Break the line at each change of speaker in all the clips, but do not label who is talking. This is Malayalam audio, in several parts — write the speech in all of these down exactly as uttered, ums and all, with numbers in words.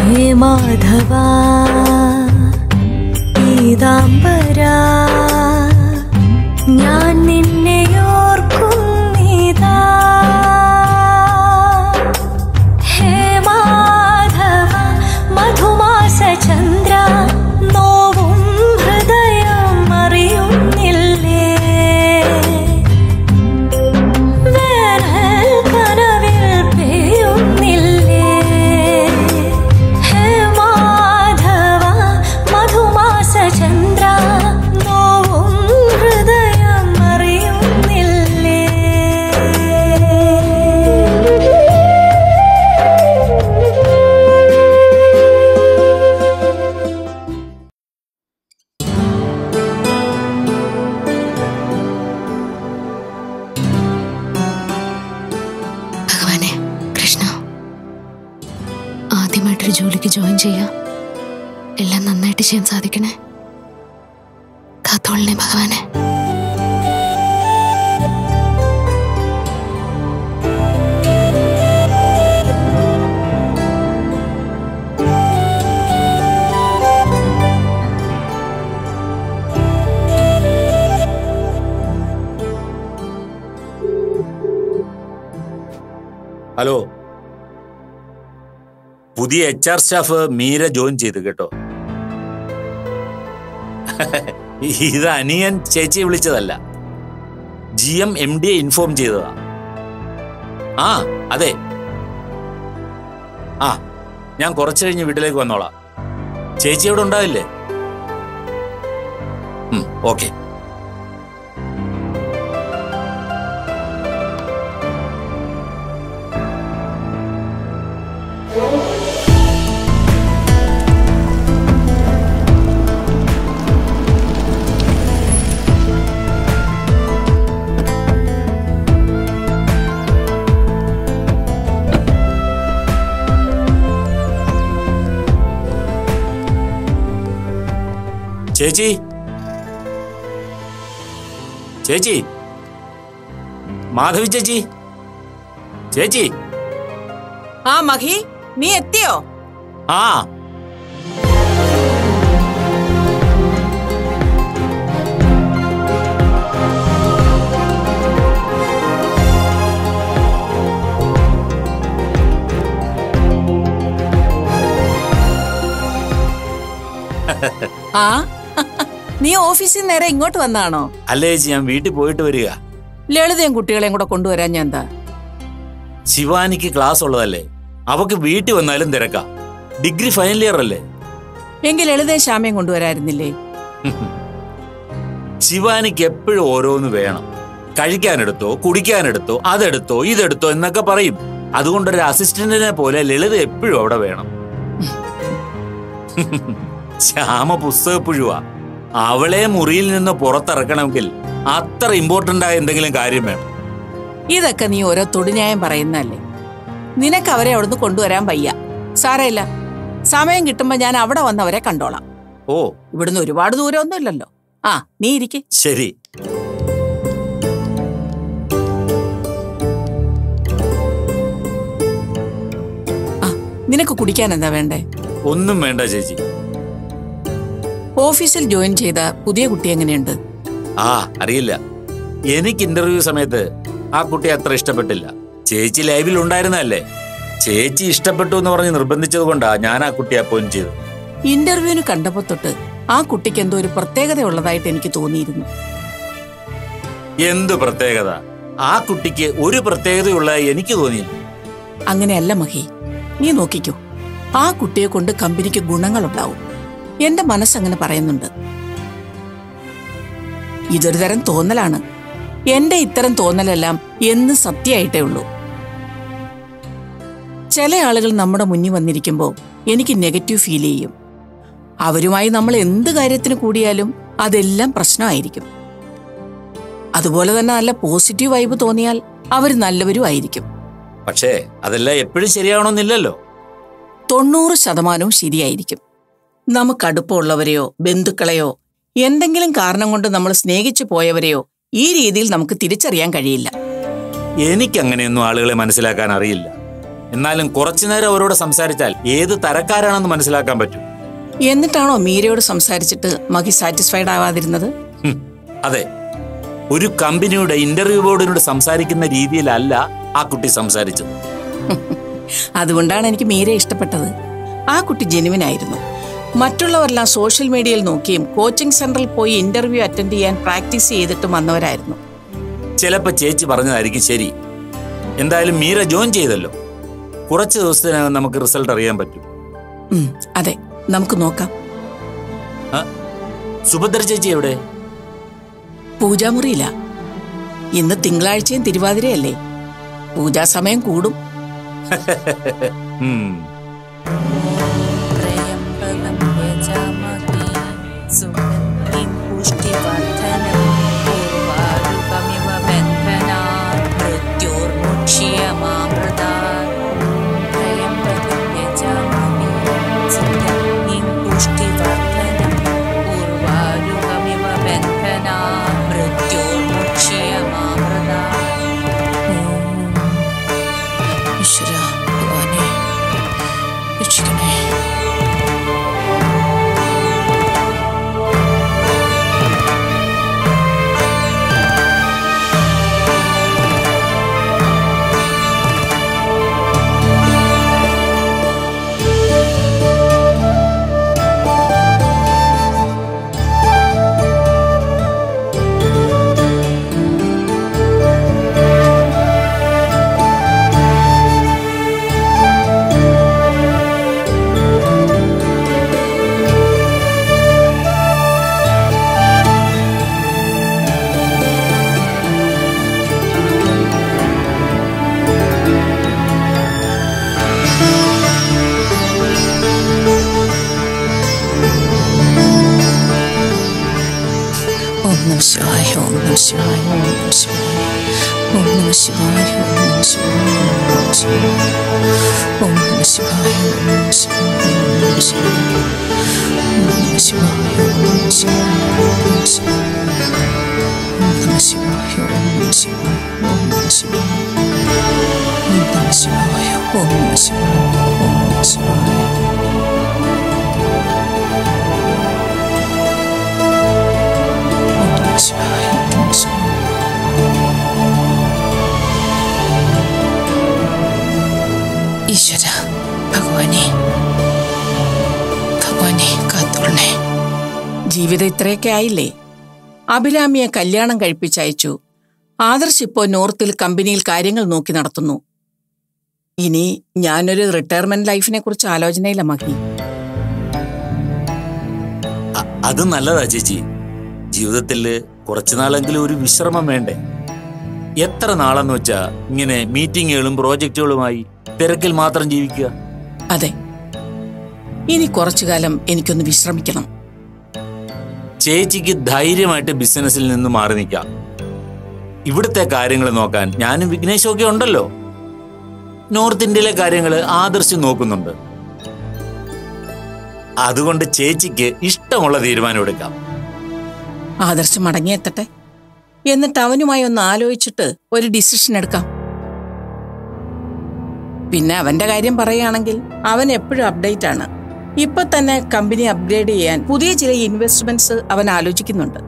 हे माधवा पीताम्बरा ഞാൻ നിന്നെ ഓർക്കുന്നിതാ ഹേ മാധവ മധുമാസ ചന്ദ്ര നോവും ഹൃദയം അറിയുന്നില്ലേ വേനൽ കനവിൽ പെയ്യുന്നില്ലേ ഹേ മാധവ മധുമാസ ചന്ദ്ര ജോലിക്ക് ജോയിൻ ചെയ്യാം. എല്ലാം നന്നായിട്ട് ചെയ്യാൻ സാധിക്കണേ. കാത്തോളണേ ഭഗവാനെ.
ഹലോ, പുതിയ H R staff Meera join ചെയ്തു കേട്ടോ. ഇത് അനിയൻ ചേച്ചിയെ വിളിച്ചതല്ല, ജി എം എം ഡിയെ ഇൻഫോം ചെയ്തതാ. ആ അതെ, ആ ഞാൻ കുറച്ചു കഴിഞ്ഞ് വീട്ടിലേക്ക് വന്നോളാം. ചേച്ചി ഇവിടെ ഉണ്ടാവില്ലേ? ഓക്കെ. ചേച്ചി, ചേച്ചി, മാധവി ചേച്ചി, ചേച്ചി.
ആ മഹി, നീ എത്തിയോ?
ആ
ആ നീ ഓഫീസിൽ നേരെ ഇങ്ങോട്ട് വന്നാണോ?
അല്ലേ ചേച്ചി, ഞാൻ വീട്ടിൽ പോയിട്ട് വരിക.
ലളിതയും കുട്ടികളെയും കൂടെ കൊണ്ടുവരാൻ ഞാൻ എന്താ?
ശിവാനിക്ക് ക്ലാസ് ഉള്ളതല്ലേ, അവക്ക് വീട്ടിൽ വന്നാലും തിരക്കാം. ഡിഗ്രി ഫൈനൽ ഇയർ അല്ലേ.
എങ്കിൽ ലളിതയും ശ്യാമയും കൊണ്ടുവരായിരുന്നില്ലേ?
ശിവാനിക്ക് എപ്പോഴും ഓരോന്ന് വേണം. കഴിക്കാനെടുത്തോ, കുടിക്കാനെടുത്തോ, അതെടുത്തോ, ഇതെടുത്തോ എന്നൊക്കെ പറയും. അതുകൊണ്ടൊരു അസിസ്റ്റന്റിനെ പോലെ ലളിത എപ്പോഴും അവിടെ വേണം. ശ്യാമ പുസ്തകപ്പുഴുവാ. അവളെ മുറിയിൽ നിന്ന് പുറത്തിറക്കണമെങ്കിൽ അത്ര ഇമ്പോർട്ടന്റ് ആയ എന്തെങ്കിലും കാര്യം വേണം.
ഇതൊക്കെ നീ ഓരോ തൊടിന്യായം പറയുന്നല്ലേ. നിനക്ക് അവരെ അവിടുന്ന് കൊണ്ടുവരാൻ വയ്യ. സാരമില്ല, സമയം കിട്ടുമ്പോ ഞാൻ അവിടെ വന്നവരെ കണ്ടോളാം.
ഓ,
ഇവിടുന്ന് ഒരുപാട് ദൂരമൊന്നും ഇല്ലല്ലോ. ആ നീ ഇരിക്കെ.
ശരി.
ആ നിനക്ക് കുടിക്കാൻ എന്താ വേണ്ടേ?
ഒന്നും വേണ്ട ചേച്ചി.
ഓഫീസിൽ ജോയിൻ ചെയ്ത പുതിയ കുട്ടി എങ്ങനെയുണ്ട്?
ആ അറിയില്ല. എനിക്ക് ഇന്റർവ്യൂ സമയത്ത് ആ കുട്ടി അത്ര ഇഷ്ടപ്പെട്ടില്ല. ചേച്ചി ലൈവിൽ ഉണ്ടായിരുന്നല്ലേ. ചേച്ചി ഇഷ്ടപ്പെട്ടു എന്ന് പറഞ്ഞ് നിർബന്ധിച്ചത് കൊണ്ടാ ഞാൻ ആ കുട്ടിയെ അപ്പോയിന്റ് ചെയ്തു.
ഇന്റർവ്യൂവിന് കണ്ടപ്പോ തൊട്ട് ആ കുട്ടിക്ക് എന്തോ ഒരു പ്രത്യേകത ഉള്ളതായിട്ട് എനിക്ക് തോന്നിയിരുന്നു.
എന്ത് പ്രത്യേകത? ആ കുട്ടിക്ക് ഒരു പ്രത്യേകതയുള്ള എനിക്ക് തോന്നിയില്ല.
അങ്ങനെയല്ല മഹി, നീ നോക്കിക്കോ. ആ കുട്ടിയെ കൊണ്ട് കമ്പനിക്ക് ഗുണങ്ങളുണ്ടാവും. എന്റെ മനസ്സങ്ങനെ പറയുന്നുണ്ട്. ഇതൊരു തരം തോന്നലാണ്. എന്റെ ഇത്തരം തോന്നലെല്ലാം എന്ന് സത്യമായിട്ടേ ഉള്ളൂ. ചില ആളുകൾ നമ്മുടെ മുന്നിൽ വന്നിരിക്കുമ്പോൾ എനിക്ക് നെഗറ്റീവ് ഫീൽ ചെയ്യും. അവരുമായി നമ്മൾ എന്ത് കാര്യത്തിന് കൂടിയാലും അതെല്ലാം പ്രശ്നമായിരിക്കും. അതുപോലെ തന്നെ നല്ല പോസിറ്റീവ് വൈബ് തോന്നിയാൽ അവർ നല്ലവരും ആയിരിക്കും.
പക്ഷേ അതെല്ലാം എപ്പോഴും ശരിയാവണമെന്നില്ലല്ലോ.
തൊണ്ണൂറ് ശതമാനവും ശരിയായിരിക്കും. നമുക്ക് അടുപ്പമുള്ളവരെയോ ബന്ധുക്കളെയോ എന്തെങ്കിലും കാരണം കൊണ്ട് നമ്മൾ സ്നേഹിച്ചു പോയവരെയോ ഈ രീതിയിൽ നമുക്ക് തിരിച്ചറിയാൻ കഴിയില്ല.
എനിക്കങ്ങനെയൊന്നും ആളുകളെ മനസ്സിലാക്കാൻ അറിയില്ല. എന്നാലും കുറച്ചു നേരം അവരോട് സംസാരിച്ചാൽ ഏത് തരക്കാരാണെന്ന് മനസ്സിലാക്കാൻ പറ്റും.
എന്നിട്ടാണോ മീരയോട് സംസാരിച്ചിട്ട് മഹി സാറ്റിസ്ഫൈഡ് ആവാതിരുന്നത്?
അതെ, ഒരു കമ്പനിയുടെ ഇന്റർവ്യൂ ബോർഡിനോട് സംസാരിക്കുന്ന രീതിയിലല്ല ആ കുട്ടി സംസാരിച്ചത്.
അതുകൊണ്ടാണ് എനിക്ക് മീരയെ ഇഷ്ടപ്പെട്ടത്. ആ കുട്ടി ജെനുവിൻ ആയിരുന്നു. മറ്റുള്ളവരെല്ലാം സോഷ്യൽ മീഡിയയിൽ നോക്കിയും കോച്ചിങ് സെന്ററിൽ പോയി ഇന്റർവ്യൂ അറ്റൻഡ് ചെയ്യാൻ പ്രാക്ടീസ് ചെയ്തിട്ടും വന്നവരായിരുന്നു.
ചിലപ്പോ ചേച്ചി പറഞ്ഞതായിരിക്കും ശരി. എന്തായാലും മീര ജോയിൻ ചെയ്തല്ലോ, കുറച്ച് ദിവസത്തിനകം നമുക്ക് റിസൾട്ട് അറിയാൻ പറ്റും.
അതെ, നമുക്ക് നോക്കാം.
സുഭദ്ര ചേച്ചി എവിടെ?
പൂജാമുറിയില്ല. ഇന്ന് തിങ്കളാഴ്ചയും തിരുവാതിരയല്ലേ, പൂജാ സമയം കൂടും.
ഈശ്വര ഭഗവാനെ, ഭഗവാനെ കാത്തോളണേ.
ജീവിതം ഇത്രയൊക്കെ ആയില്ലേ? അഭിരാമിയെ കല്യാണം കഴിപ്പിച്ചയച്ചു. ആദർശ് ഇപ്പോ നോർത്തിൽ കമ്പനിയിൽ കാര്യങ്ങൾ നോക്കി നടത്തുന്നു. ഇനി ഞാനൊരു റിട്ടയർമെന്റ് ലൈഫിനെ കുറിച്ച് ആലോചനയില്ല മഹി.
അത് നല്ലതാ ചേച്ചി. ജീവിതത്തിൽ കുറച്ചുനാളെങ്കിലും ഒരു വിശ്രമം വേണ്ടേ? എത്ര നാളെന്ന് വെച്ചാ ഇങ്ങനെ മീറ്റിങ്ങുകളും പ്രോജക്റ്റുകളുമായി തിരക്കിൽ മാത്രം ജീവിക്കുക?
അതെ, ഇനി കുറച്ചു കാലം എനിക്കൊന്ന് വിശ്രമിക്കണം.
ചേച്ചിക്ക് ധൈര്യമായിട്ട് ബിസിനസ്സിൽ നിന്ന് മാറി നിൽക്കാം. ഇവിടുത്തെ കാര്യങ്ങൾ നോക്കാൻ ഞാനും വിഘ്നേശും ഒക്കെ ഉണ്ടല്ലോ. നോർത്ത് ഇന്ത്യയിലെ കാര്യങ്ങൾ ആദർശം നോക്കുന്നുണ്ട്. അതുകൊണ്ട് ചേച്ചിക്ക് ഇഷ്ടമുള്ള തീരുമാനം എടുക്കാം.
ആദർശം മടങ്ങിയെത്തട്ടെ, എന്നിട്ട് അവനുമായി ഒന്ന് ആലോചിച്ചിട്ട് ഒരു ഡിസിഷൻ എടുക്കാം. പിന്നെ അവന്റെ കാര്യം പറയുകയാണെങ്കിൽ അവൻ എപ്പോഴും അപ്ഡേറ്റ് ആണ്. ഇപ്പൊ തന്നെ കമ്പനി അപ്ഗ്രേഡ് ചെയ്യാൻ പുതിയ ചില ഇൻവെസ്റ്റ്മെന്റ്സ് അവൻ ആലോചിക്കുന്നുണ്ട്.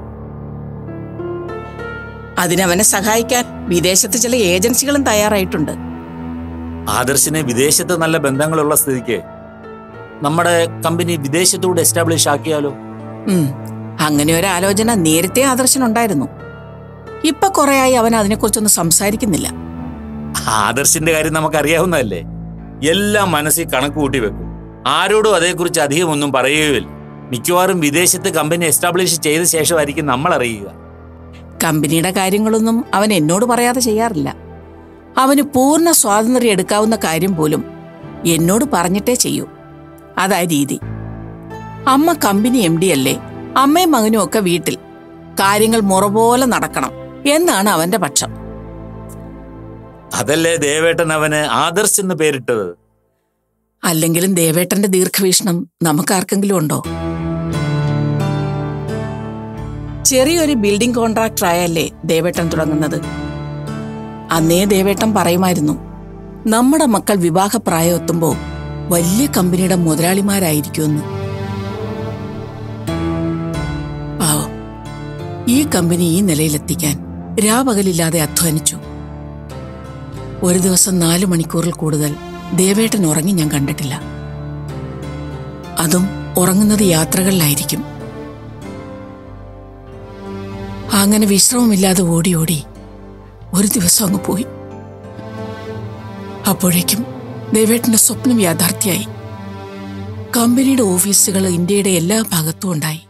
അതിനവനെ സഹായിക്കാൻ വിദേശത്ത് ചില ഏജൻസികളും തയ്യാറായിട്ടുണ്ട്.
ആദർശിനെ വിദേശത്ത് നല്ല ബന്ധങ്ങളുള്ള സ്ഥിതിക്ക് നമ്മുടെ കമ്പനി വിദേശത്തൂടെ എസ്റ്റാബ്ലിഷ് ആക്കിയാലോ?
അങ്ങനെ ഒരു ആലോചന നേരത്തെ ആദർശനുണ്ടായിരുന്നു. ഇപ്പൊ കുറെയായി അവൻ അതിനെക്കുറിച്ചൊന്നും സംസാരിക്കുന്നില്ല.
ആദർശിന്റെ കാര്യം നമുക്കറിയാവുന്നതല്ലേ. എല്ലാം മനസ്സിൽ കണക്ക് കൂട്ടി വെക്കും. ആരോടും അതേക്കുറിച്ച് അധികം ഒന്നും പറയുകയില്ല. മിക്കവാറും വിദേശത്ത് കമ്പനി എസ്റ്റാബ്ലിഷ് ചെയ്ത ശേഷമായിരിക്കും നമ്മൾ അറിയുക.
കമ്പനിയുടെ കാര്യങ്ങളൊന്നും അവൻ എന്നോട് പറയാതെ ചെയ്യാറില്ല. അവന് പൂർണ്ണ സ്വാതന്ത്ര്യം എടുക്കാവുന്ന കാര്യം പോലും എന്നോട് പറഞ്ഞിട്ടേ ചെയ്യൂ. അതാ രീതി. അമ്മ കമ്പനി എം ഡി അല്ലേ, അമ്മയും മകനും ഒക്കെ വീട്ടിൽ. കാര്യങ്ങൾ മുറ പോലെ നടക്കണം എന്നാണ് അവന്റെ പക്ഷം.
അതല്ലേ ദേവേട്ടൻ അവന് ആദർശ് എന്ന് പേരിട്ടത്.
അല്ലെങ്കിലും ദേവേട്ടന്റെ ദീർഘവീക്ഷണം നമുക്കാർക്കെങ്കിലും ഉണ്ടോ? ചെറിയൊരു ബിൽഡിംഗ് കോൺട്രാക്ടർ ആയല്ലേ ദേവേട്ടൻ തുടങ്ങുന്നത്. അന്നേ ദേവേട്ടൻ പറയുമായിരുന്നു, നമ്മുടെ മക്കൾ വിവാഹപ്രായം എത്തുമ്പോൾ വലിയ കമ്പനിയുടെ മുതലാളിമാരായിരിക്കുമെന്ന്. പാവം, ഈ കമ്പനി ഈ നിലയിലെത്തിക്കാൻ രാപകലില്ലാതെ അധ്വാനിച്ചു. ഒരു ദിവസം നാലു മണിക്കൂറിൽ കൂടുതൽ ദേവേട്ടൻ ഉറങ്ങി ഞാൻ കണ്ടിട്ടില്ല. അതും ഉറങ്ങുന്നത് യാത്രകളിലായിരിക്കും. അങ്ങനെ വിശ്രമമില്ലാതെ ഓടി ഓടി ഒരു ദിവസം അങ്ങ് പോയി. അപ്പോഴേക്കും ദേവേട്ടന്റെ സ്വപ്നം യാഥാർത്ഥ്യമായി. കമ്പനിയുടെ ഓഫീസുകൾ ഇന്ത്യയുടെ എല്ലാ ഭാഗത്തും ഉണ്ടായി.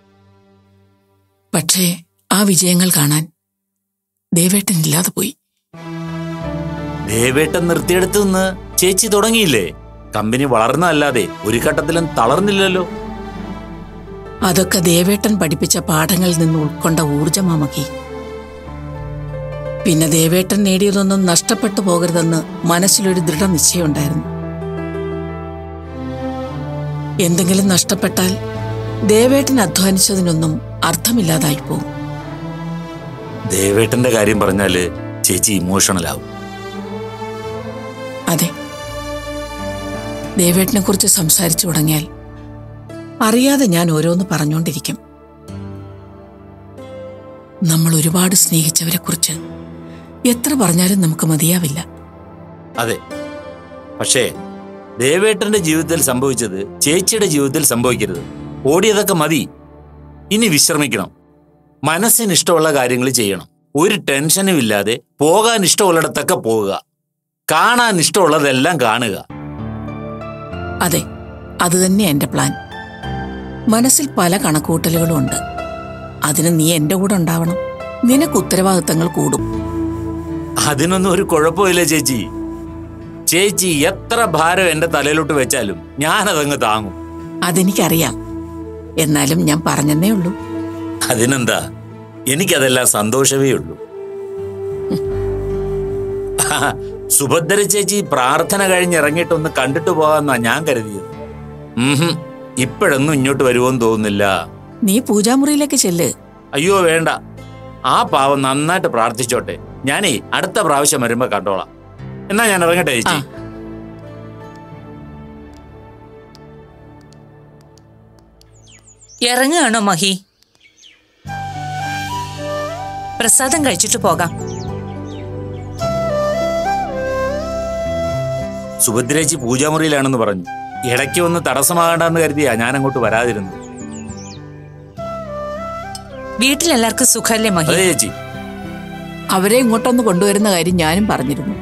പക്ഷേ ആ വിജയങ്ങൾ കാണാൻ ദേവേട്ടൻ ഇല്ലാതെ പോയി.
ദേവേട്ടൻ നിർത്തിയെടുത്തു നിന്ന് ചേച്ചി തുടങ്ങിയില്ലേ? കമ്പനി വളർന്നല്ലാതെ ഒരു ഘട്ടത്തിലും തളർന്നില്ലല്ലോ.
അതൊക്കെ ദേവേട്ടൻ പഠിപ്പിച്ച പാഠങ്ങളിൽ നിന്ന് ഉൾക്കൊണ്ട ഊർജമാമകി. പിന്നെ ദേവേട്ടൻ നേടിയതൊന്നും നഷ്ടപ്പെട്ടു പോകരുതെന്ന് മനസ്സിലൊരു ദൃഢനിശ്ചയമുണ്ടായിരുന്നു. എന്തെങ്കിലും നഷ്ടപ്പെട്ടാൽ ദേവേട്ടൻ അധ്വാനിച്ചതിനൊന്നും അർത്ഥമില്ലാതായി പോകും.
ദേവേട്ടന്റെ കാര്യം പറഞ്ഞാല് ചേച്ചി ഇമോഷണൽ ആവും.
അതെ, ദേവേട്ടനെ കുറിച്ച് സംസാരിച്ചു തുടങ്ങിയാൽ അറിയാതെ ഞാൻ ഓരോന്ന് പറഞ്ഞുകൊണ്ടിരിക്കും. നമ്മൾ ഒരുപാട് സ്നേഹിച്ചവരെ കുറിച്ച് എത്ര പറഞ്ഞാലും നമുക്ക് മതിയാവില്ല.
അതെ, പക്ഷേ ദേവേട്ടന്റെ ജീവിതത്തിൽ സംഭവിച്ചത് ചേച്ചിയുടെ ജീവിതത്തിൽ സംഭവിക്കരുത്. ഓടിയതൊക്കെ മതി. ഇനി വിശ്രമിക്കണം. മനസ്സിന് ഇഷ്ടമുള്ള കാര്യങ്ങൾ ചെയ്യണം. ഒരു ടെൻഷനും ഇല്ലാതെ പോകാൻ ഇഷ്ടമുള്ളിടത്തൊക്കെ പോവുക. കാണാൻ ഇഷ്ടമുള്ളതെല്ലാം കാണുക.
അതെ, അത് തന്നെ എന്റെ പ്ലാൻ. മനസ്സിൽ പല കണക്കൂട്ടലുകളും ഉണ്ട്. അതിന് നീ എന്റെ കൂടെ ഉണ്ടാവണം. നിനക്ക് ഉത്തരവാദിത്തങ്ങൾ കൂടും.
അതിനൊന്നും ഒരു കുഴപ്പമില്ല ചേച്ചി. ചേച്ചി എത്ര ഭാരം എന്റെ തലയിലോട്ട് വെച്ചാലും ഞാനതങ്ങ് താങ്ങും.
അതെനിക്കറിയാം. എന്നാലും ഞാൻ പറഞ്ഞെന്നേ ഉള്ളൂ.
അതിനെന്താ, എനിക്കതെല്ലാം സന്തോഷമേ ഉള്ളൂ. സുഭദ്ര ചേച്ചി പ്രാർത്ഥന കഴിഞ്ഞിറങ്ങിയിട്ടൊന്ന് കണ്ടിട്ട് പോകാന്നാ ഞാൻ കരുതിയത്. ഉം ഇപ്പോഴൊന്നും ഇങ്ങോട്ട് വരുമോന്ന് തോന്നുന്നില്ല.
നീ പൂജാമുറിയിലേക്ക് ചെല്ല്.
അയ്യോ വേണ്ട, ആ പാവം നന്നായിട്ട് പ്രാർത്ഥിച്ചോട്ടെ. ഞാനേ അടുത്ത പ്രാവശ്യം വരുമ്പോ കണ്ടോളാം. എന്നാ ഞാൻ ഇറങ്ങട്ടെ ചേച്ചി.
ഇറങ്ങുകയാണോ മഹി? പ്രസാദം കഴിച്ചിട്ട് പോകാം.
സുഭദ്രേച്ചി പൂജാമുറിയിലാണെന്ന് പറഞ്ഞു. ഇടയ്ക്ക് ഒന്ന് തടസ്സമാകണ്ടെന്ന് കരുതിയാ ഞാൻ അങ്ങോട്ട് വരാതിരുന്നു.
വീട്ടിലെല്ലാവർക്കും സുഖല്ലേ മഹി?
അതെ ചേച്ചി.
അവരെ ഇങ്ങോട്ടൊന്ന് കൊണ്ടുവരുന്ന കാര്യം ഞാനും പറഞ്ഞിരുന്നു.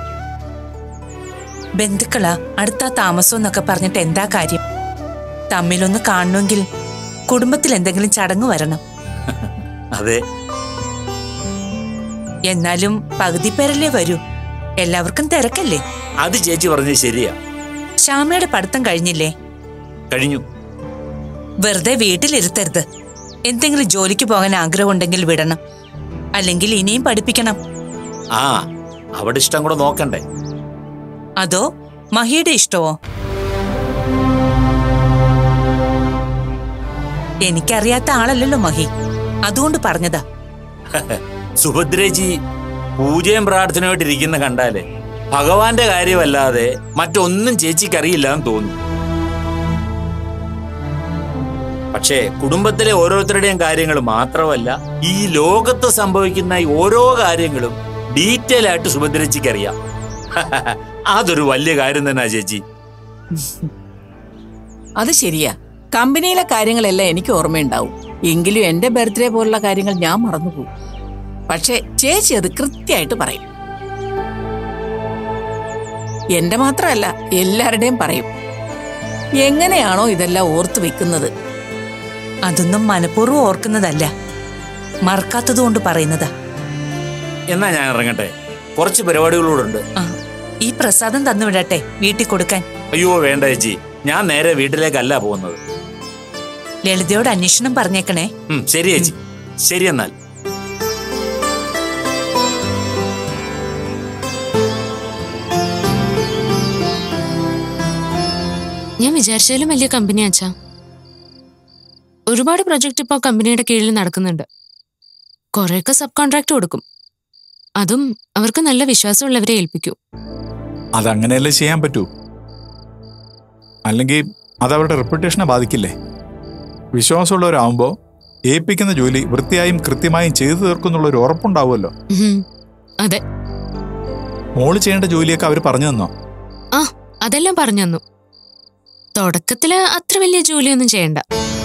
ബന്ധുക്കളാ, അടുത്ത താമസം എന്നൊക്കെ പറഞ്ഞിട്ട് എന്താ കാര്യം? തമ്മിലൊന്ന് കാണണമെങ്കിൽ കുടുംബത്തിൽ എന്തെങ്കിലും ചടങ്ങ് വരണം.
അതെ,
എന്നാലും പകുതി പേരല്ലേ വരൂ. എല്ലാവർക്കും തിരക്കല്ലേ?
അത് ചേച്ചി പറഞ്ഞത് ശരിയാ.
ശ്യാമയുടെ പഠിത്തം കഴിഞ്ഞില്ലേ?
കഴിഞ്ഞു.
വെറുതെ വീട്ടിലിരുത്തരുത്. എന്തെങ്കിലും ജോലിക്ക് പോകാൻ ആഗ്രഹം ഉണ്ടെങ്കിൽ വിടണം. അല്ലെങ്കിൽ ഇനിയും പഠിപ്പിക്കണം.
ആ, അവിടെ ഇഷ്ടം കൂടെ നോക്കണ്ടേ?
അതോ മഹിയുടെ ഇഷ്ടമോ? എനിക്കറിയാത്ത ആളല്ലല്ലോ മഹി, അതുകൊണ്ട് പറഞ്ഞതാ.
സുഭദ്രേജി പൂജയും പ്രാർത്ഥനയായിട്ട് ഇരിക്കുന്ന കണ്ടാലേ ഭഗവാന്റെ കാര്യമല്ലാതെ മറ്റൊന്നും ചേച്ചിക്ക് അറിയില്ലാന്ന് തോന്നുന്നു. പക്ഷേ കുടുംബത്തിലെ ഓരോരുത്തരുടെയും കാര്യങ്ങൾ മാത്രമല്ല, ഈ ലോകത്ത് സംഭവിക്കുന്ന ഓരോ കാര്യങ്ങളും ഡീറ്റെയിൽ ആയിട്ട് സുഭദ്രേച്ചിക്ക് അറിയാം. അതൊരു വലിയ കാര്യം തന്നെ ചേച്ചി.
അത് ശരിയാ. കമ്പനിയിലെ കാര്യങ്ങളെല്ലാം എനിക്ക് ഓർമ്മയുണ്ടാവും. എങ്കിലും എന്റെ ബർത്ത്ഡേ പോലുള്ള കാര്യങ്ങൾ ഞാൻ മറന്നുപോകും. പക്ഷെ ചേച്ചി അത് കൃത്യമായിട്ട് പറയും. എന്റെ മാത്രമല്ല, എല്ലാവരുടെയും പറയും. എങ്ങനെയാണോ ഇതെല്ലാം ഓർത്തു വെക്കുന്നത്?
അതൊന്നും മനഃപൂർവ്വം ഓർക്കുന്നതല്ല, മറക്കാത്തതുകൊണ്ട് പറയുന്നതാ.
എന്നാ ഞാൻ ഇറങ്ങട്ടെ, കുറച്ച് പരിപാടികളോടുണ്ട്.
ഈ പ്രസാദം തന്നുവിടട്ടെ വീട്ടിൽ കൊടുക്കാൻ?
അയ്യോ വേണ്ട ചേച്ചി, ഞാൻ നേരെ വീട്ടിലേക്കല്ല പോകുന്നത്.
ലളിതയോട് അന്വേഷണം പറഞ്ഞേക്കണേ.
ശരി ചേച്ചി. ശരി എന്നാൽ.
ഞാൻ വിചാരിച്ചാലും വലിയ കമ്പനി അച്ഛാ. ഒരുപാട് പ്രൊജക്ട് ഇപ്പോൾ കമ്പനിയുടെ കീഴിൽ നടക്കുന്നുണ്ട്. കുറെയൊക്കെ സബ് കോൺട്രാക്ട് കൊടുക്കും. അതും അവർക്ക് നല്ല വിശ്വാസമുള്ളവരെ ഏൽപ്പിക്കൂ.
അതങ്ങനെയല്ലേ ചെയ്യാൻ പറ്റൂ. അല്ലെങ്കിൽ അതവരുടെ റെപ്യൂട്ടേഷനെ ബാധിക്കില്ലേ? വിശ്വാസമുള്ളവരാകുമ്പോൾ ഏൽപ്പിക്കുന്ന ജോലി വൃത്തിയായും കൃത്യമായും ചെയ്തു തീർക്കുന്നുള്ളൊരു ഉറപ്പുണ്ടാവുമല്ലോ.
അതെ.
മോള് ചെയ്യേണ്ട ജോലിയൊക്കെ അവർ പറഞ്ഞു തന്നോ?
ആ, അതെല്ലാം പറഞ്ഞു തന്നു. തുടക്കത്തില് അത്ര വലിയ ജോലിയൊന്നും ചെയ്യണ്ട.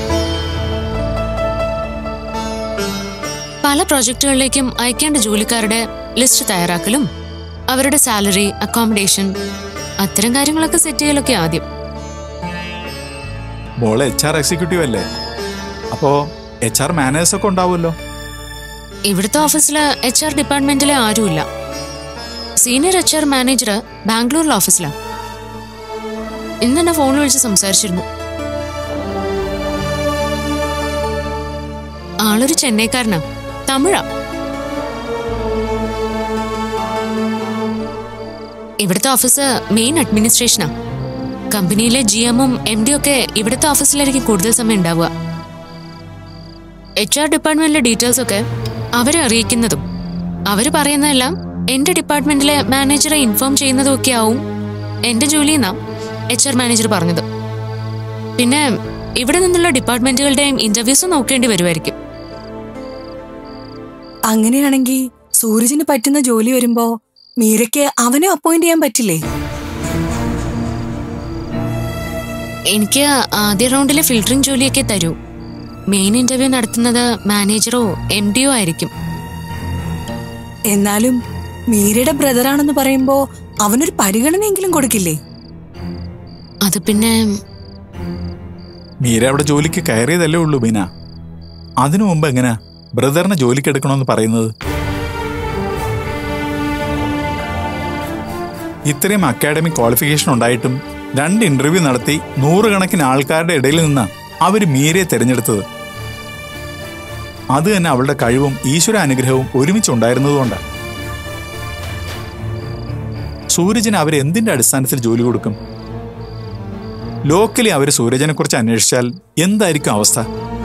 പല പ്രോജക്റ്റുകളിലേക്കും അയക്കേണ്ട ജോലിക്കാരുടെ ലിസ്റ്റ് തയ്യാറാക്കലും അവരുടെ സാലറി, അക്കോമഡേഷൻ, അത്തരം കാര്യങ്ങളൊക്കെ സെറ്റ് ചെയ്യലൊക്കെ ആദ്യം.
മോള് എച്ച് ആർ എക്സിക്യൂട്ടീവ് അല്ലേ? അപ്പോ എച്ച് ആർ മാനേജേഴ്സ് ഒക്കെ ഉണ്ടാവുമല്ലോ.
ഇവിടുത്തെ ഓഫീസില് എച്ച് ആർ ഡിപ്പാർട്ട്മെന്റിലെ ആരുമില്ല. സീനിയർ എച്ച് ആർ മാനേജർ ബാംഗ്ലൂരിലെ ഓഫീസിലാണ്. ഇന്ന് തന്നെ ഫോണിൽ വിളിച്ച് സംസാരിച്ചിരുന്നു. ആളൊരു ചെന്നൈക്കാരനാ, തമിഴാ. ഇവിടുത്തെ ഓഫീസ് മെയിൻ അഡ്മിനിസ്ട്രേഷനാ. കമ്പനിയിലെ ജി എമ്മും എം ഡി ഒക്കെ ഇവിടുത്തെ ഓഫീസിലായിരിക്കും കൂടുതൽ സമയം ഉണ്ടാവുക. എച്ച് ആർ ഡിപ്പാർട്ട്മെന്റിലെ ഡീറ്റെയിൽസ് ഒക്കെ അവരെ അറിയിക്കുന്നതും അവര് പറയുന്നതെല്ലാം എന്റെ ഡിപ്പാർട്ട്മെന്റിലെ മാനേജറെ ഇൻഫോം ചെയ്യുന്നതും ഒക്കെ ആവും എന്റെ ജോലിയെന്നാ എച്ച് ആർ മാനേജർ പറഞ്ഞത്. പിന്നെ ഇവിടെ നിന്നുള്ള ഡിപ്പാർട്ട്മെന്റുകളുടെയും ഇന്റർവ്യൂസ് നോക്കേണ്ടി വരുമായിരിക്കും.
അങ്ങനെയാണെങ്കിൽ സൂരജിന് പറ്റുന്ന ജോലി വരുമ്പോ മീരയ്ക്ക് അവനെ അപ്പോയിന്റ് ചെയ്യാൻ പറ്റില്ലേ?
എനിക്ക് ആദ്യ റൗണ്ടിലെ ഫിൽറ്ററിംഗ് ജോലിയൊക്കെ തരൂ. മെയിൻ ഇന്റർവ്യൂ നടത്തുന്നത് മാനേജറോ എം ഡിയോ ആയിരിക്കും.
എന്നാലും മീരയുടെ ബ്രദറാണെന്ന് പറയുമ്പോ അവനൊരു പരിഗണനയെങ്കിലും കൊടുക്കില്ലേ?
അത് പിന്നെ
മീര അവിടെ ജോലിക്ക് കയറിയതല്ലേ ഉള്ളൂ ബീന. അതിനു മുമ്പ് എങ്ങനെയാ ബ്രദറിനെ ജോലിക്ക് എടുക്കണമെന്ന് പറയുന്നത്? ഇത്രയും അക്കാഡമിക് ക്വാളിഫിക്കേഷൻ ഉണ്ടായിട്ടും രണ്ട് ഇന്റർവ്യൂ നടത്തി നൂറുകണക്കിന് ആൾക്കാരുടെ ഇടയിൽ നിന്നാണ് അവർ മീരയെ തിരഞ്ഞെടുത്തത്. അത് തന്നെ അവളുടെ കഴിവും ഈശ്വര അനുഗ്രഹവും ഒരുമിച്ചുണ്ടായിരുന്നതുകൊണ്ടാണ്. സൂരജിന് അവരെന്തിന്റെ അടിസ്ഥാനത്തിൽ ജോലി കൊടുക്കും? ലോക്കലി അവർ സൂരജിനെ കുറിച്ച് അന്വേഷിച്ചാൽ എന്തായിരിക്കും അവസ്ഥ?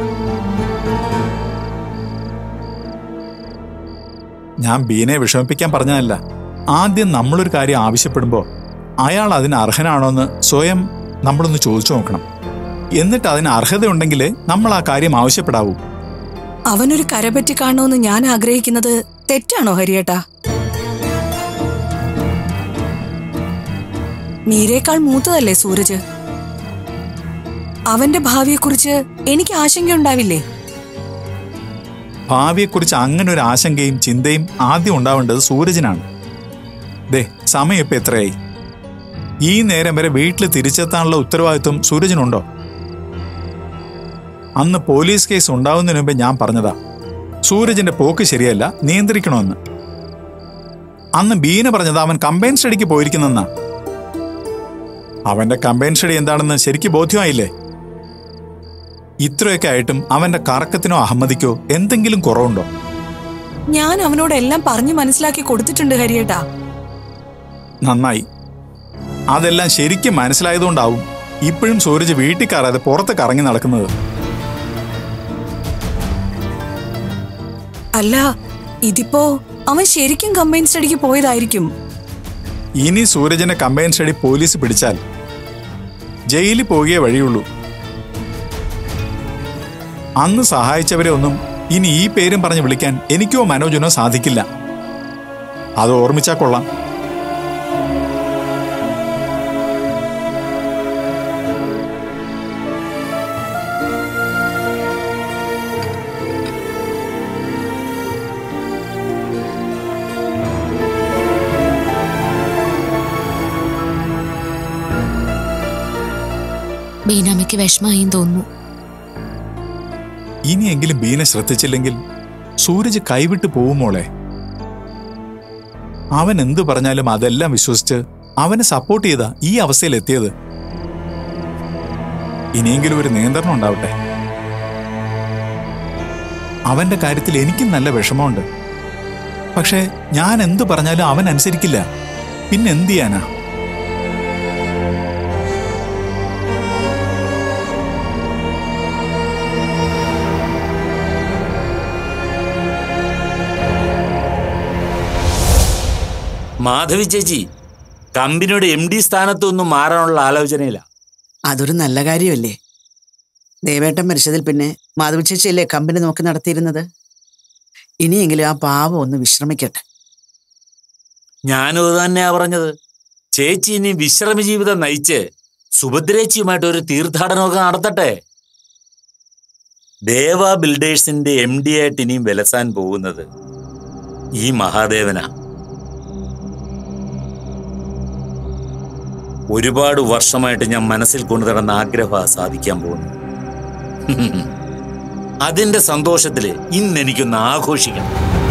ഞാൻ ബീനെ വിഷമിപ്പിക്കാൻ പറഞ്ഞതല്ല. ആദ്യം നമ്മളൊരു കാര്യം ആവശ്യപ്പെടുമ്പോൾ അയാൾ അതിന് അർഹനാണോ എന്ന് സ്വയം നമ്മളൊന്ന് ചോദിച്ചു നോക്കണം. എന്നിട്ട് അതിന് അർഹതയുണ്ടെങ്കിൽ നമ്മൾ ആ കാര്യം ആവശ്യപ്പെടാവൂ.
അവനൊരു കരപറ്റി കാണണമെന്ന് ഞാൻ ആഗ്രഹിക്കുന്നത് തെറ്റാണോ ഹരിയേട്ടാ? മീരേക്കാൾ മൂത്തതല്ലേ സൂരജ്? അവന്റെ ഭാവിയെക്കുറിച്ച് എനിക്ക് ആശങ്കയുണ്ടാവില്ലേ?
ഭാവിയെക്കുറിച്ച് അങ്ങനെ ഒരു ആശങ്കയും ചിന്തയും ആദ്യം ഉണ്ടാവേണ്ടത് സൂരജിനാണ്. ദേ, സമയം ഇപ്പൊ എത്രയായി? ഈ നേരം വരെ വീട്ടിൽ തിരിച്ചെത്താനുള്ള ഉത്തരവാദിത്വം സൂരജിനുണ്ടോ? അന്ന് പോലീസ് കേസ് ഉണ്ടാവുന്നതിന് മുമ്പേ ഞാൻ പറഞ്ഞതാ സൂരജിന്റെ പോക്ക് ശരിയല്ല, നിയന്ത്രിക്കണമെന്ന്. അന്ന് ബീന പറഞ്ഞത് അവൻ കമ്പൈൻ സ്റ്റഡിക്ക് പോയിരിക്കുന്നെന്നാ. അവന്റെ കമ്പൈൻ സ്റ്റഡി എന്താണെന്ന് ശരിക്ക് ബോധ്യമായില്ലേ? ഇത്രയൊക്കെ ആയിട്ടും അവന്റെ കറക്കത്തിനോ അഹമ്മദിക്കോ എന്തെങ്കിലും കുറവുണ്ടോ?
ഞാൻ അവനോട് എല്ലാം പറഞ്ഞു മനസ്സിലാക്കി കൊടുത്തിട്ടുണ്ട് ഹരിയേട്ടാ.
നന്നായി. അതെല്ലാം ശരിക്കും മനസ്സിലായതുകൊണ്ടാവും ഇപ്പോഴും സൂരജ് വീട്ടിൽ കയറാതെ പുറത്ത് കറങ്ങി നടക്കുന്നത്.
അല്ല, ഇതിപ്പോ അവൻ ശരിക്കും കമ്പൈൻ സ്റ്റഡിക്ക് പോയതായിരിക്കും.
ഇനി സൂരജിനെ കമ്പൈൻ സ്റ്റഡി പോലീസ് പിടിച്ചാൽ ജയിലിൽ പോകേ വഴിയുള്ളൂ. അന്ന് സഹായിച്ചവരെ ഒന്നും ഇനി ഈ പേരും പറഞ്ഞ് വിളിക്കാൻ എനിക്കോ മനോജിനോ സാധിക്കില്ല. അത് ഓർമ്മിച്ചാ കൊള്ളാം.
ബീനാമ്മയ്ക്ക് വിഷമായും തോന്നുന്നു.
ഇനിയെങ്കിലും ബീന ശ്രദ്ധിച്ചില്ലെങ്കിൽ സൂരജ് കൈവിട്ട് പോവുമോളെ. അവൻ എന്തു പറഞ്ഞാലും അതെല്ലാം വിശ്വസിച്ച് അവനെ സപ്പോർട്ട് ചെയ്താ ഈ അവസ്ഥയിൽ എത്തിയത്. ഇനിയെങ്കിലും ഒരു നിയന്ത്രണം ഉണ്ടാവട്ടെ. അവന്റെ കാര്യത്തിൽ എനിക്കും നല്ല വിഷമമുണ്ട്. പക്ഷെ ഞാൻ എന്തു പറഞ്ഞാലും അവൻ അനുസരിക്കില്ല. പിന്നെന്ത് ചെയ്യാനാ?
മാധവി ചേച്ചി, കമ്പനിയുടെ എം ഡി സ്ഥാനത്തൊന്നും മാറാനുള്ള ആലോചനയില്ല.
അതൊരു നല്ല കാര്യമല്ലേ? ദേവേട്ടൻ മരിച്ചതിൽ പിന്നെ മാധവി ചേച്ചിയല്ലേ കമ്പനി നോക്കി നടത്തിയിരുന്നത്. ഇനിയെങ്കിലും ആ പാവം ഒന്ന് വിശ്രമിക്കട്ടെ.
ഞാനും അത് തന്നെയാ പറഞ്ഞത്. ചേച്ചി ഇനി വിശ്രമ ജീവിതം നയിച്ച് സുഭദ്രേച്ചിയുമായിട്ട് ഒരു തീർത്ഥാടനമൊക്കെ നടത്തട്ടെ. ദേവ ബിൽഡേഴ്സിന്റെ എം ഡി ആയിട്ട് ഇനിയും വിലസാൻ പോകുന്നത് ഈ മഹാദേവനാ. ഒരുപാട് വർഷമായിട്ട് ഞാൻ മനസ്സിൽ കൊണ്ടു നടന്ന ആഗ്രഹം സാധിക്കാൻ പോകുന്നു. അതിന്റെ സന്തോഷത്തില് ഇന്ന് എനിക്കൊന്ന് ആഘോഷിക്കണം.